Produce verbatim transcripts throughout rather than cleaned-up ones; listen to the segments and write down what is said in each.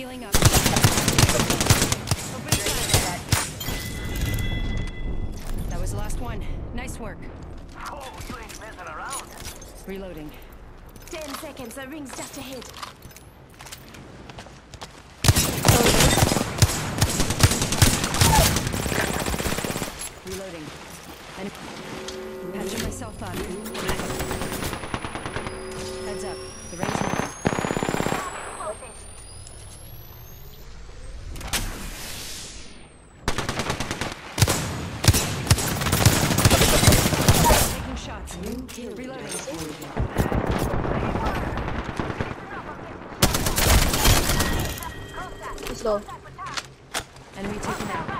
Healing up. Open fire. That was the last one. Nice work. Oh, you ain't messing around. Reloading. Ten seconds, the ring's just ahead. Reloading. And patching myself up. Heads up. The ring's moving. Taking shots. Reloading. Let's go. Enemy taken out.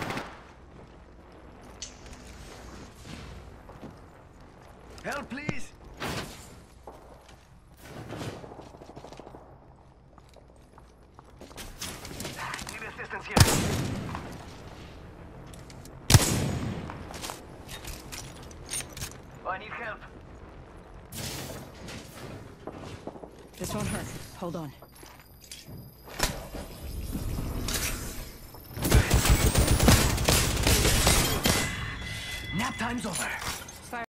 Help, please. Need assistance here. Oh, I need help. This won't hurt. Hold on. Nap time's over.